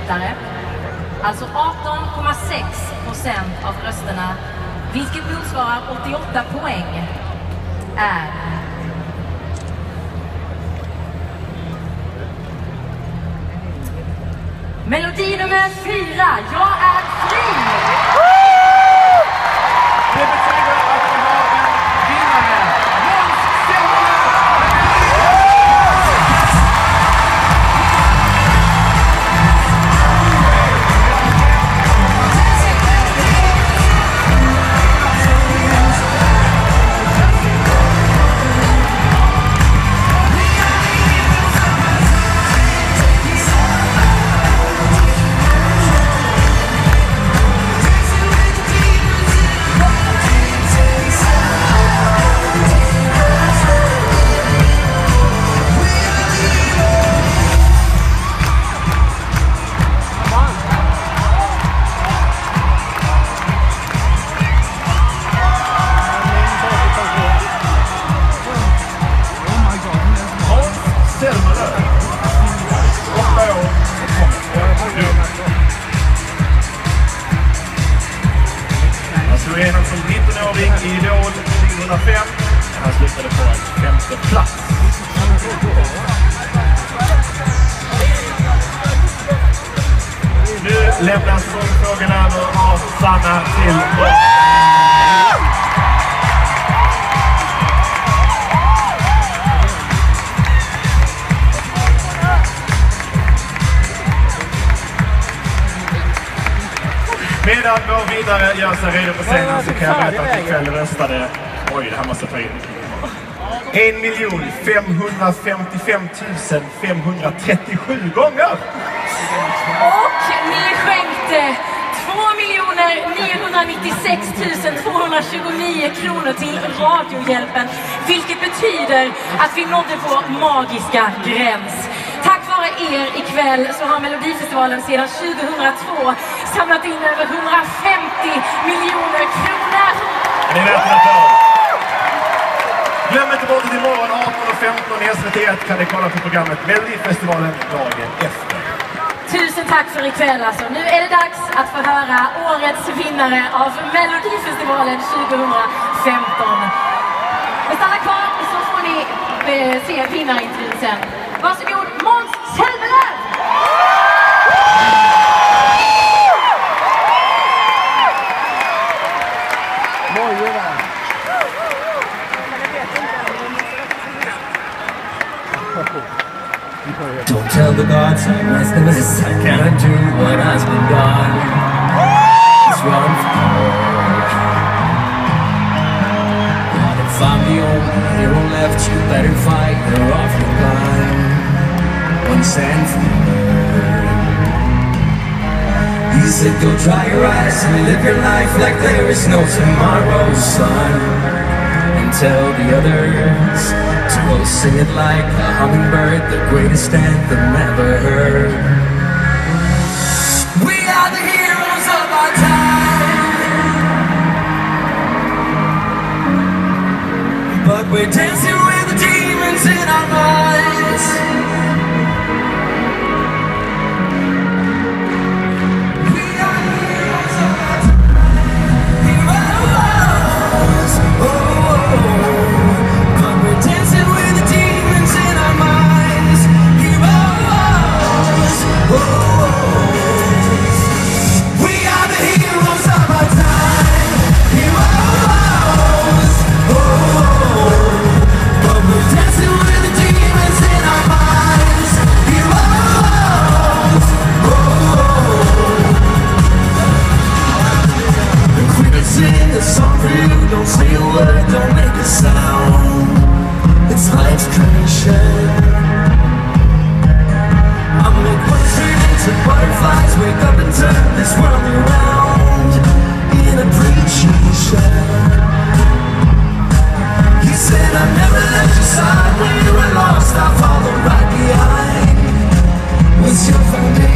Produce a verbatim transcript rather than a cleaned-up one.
tittare. Alltså arton komma sex procent av rösterna, vilket motsvarar åttioåtta poäng, är melodi nummer fyra, Jag är fri! Det betyder att vi har en vinnare, Måns Zelmerlöw! Alltså är han som nittonåring i Idol tjugohundrafem. Han slutade på en femte plats. Nu lämnas frågan över av Sanna till Måns. Medan vår vidare gör sig redo på scenen så kan jag berätta att ikväll röstade... Oj, det här måste ta in. en miljon femhundrafemtiofem tusen femhundratrettiosju gånger! Och ni skänkte två miljoner niohundranittiosex tusen tvåhundratjugonio kronor till Radiohjälpen, vilket betyder att vi nådde vår magiska gräns. Tack vare er ikväll så har Melodifestivalen sedan tjugohundratvå samlat in över hundrafemtio miljoner kronor. Ni vet det. Glöm inte bort att imorgon arton och femton i S V T ett kan ni kolla på programmet Melodifestivalen dagen efter. Tusen tack för ikväll alltså. Nu är det dags att få höra årets vinnare av Melodifestivalen tjugohundrafemton. Men stanna kvar så får ni eh, se vinnarintervjun sen. Varsågod, Måns Zelmerlöw! Don't tell the gods I was the best. I cannot do what has been done. It's run for cover. But if I'm the only hero left, you better fight her off your gun. Once and for all. He said go dry your eyes and live your life like there is no tomorrow, son. And tell the others to go sing it like a hummingbird, the greatest anthem ever heard. We are the heroes of our time, but we're dancing with the demons in our minds. We are the heroes of our time, heroes, oh, oh, oh. But we're dancing with the demons in our minds, heroes, oh, oh, oh. We are the heroes of our time, heroes, oh, oh, oh. But we're dancing with the demons in our minds, heroes, oh, oh, oh. The queen sing a song for you, don't say a word, don't make a sound. It's life's creation. I'm like one turn into butterflies, wake up and turn this world around in appreciation. He said I never left your side when you were lost, I'll follow right behind. Was your foundation?